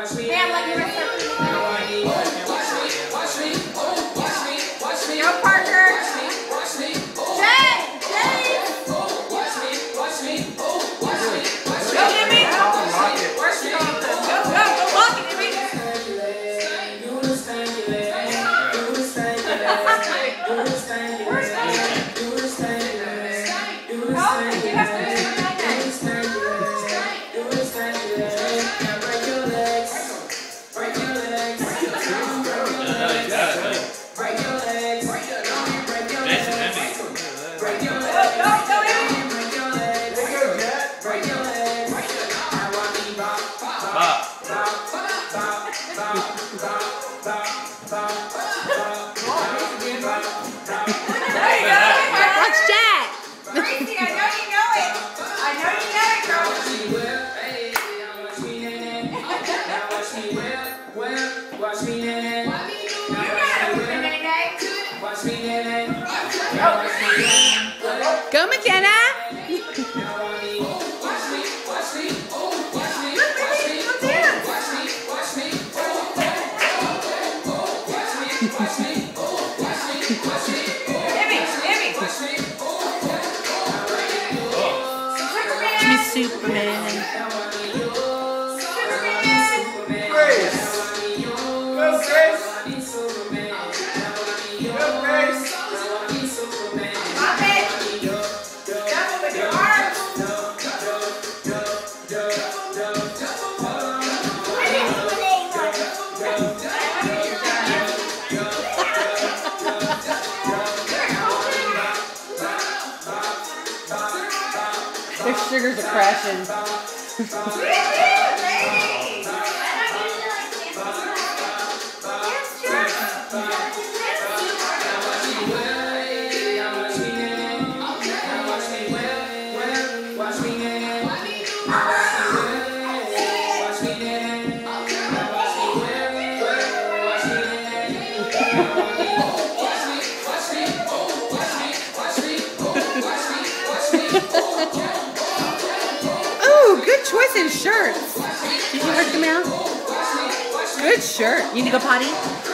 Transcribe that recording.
Hey, I'm letting you rest up. Go, Parker. Jay! Go, Jimmy! Go, lock it, Jimmy! Watch Jack! Crazy, I know you know it. I know you know it, girl. You gotta move it, Nae Nae. Go, McKenna! Miss Superman. Grace! Go, Grace! Go, Grace! Pop it. Double with your arms. Their sugars are crashing. Ooh, good choice in shirts. Did you hurt them out? Good shirt. You need to go potty?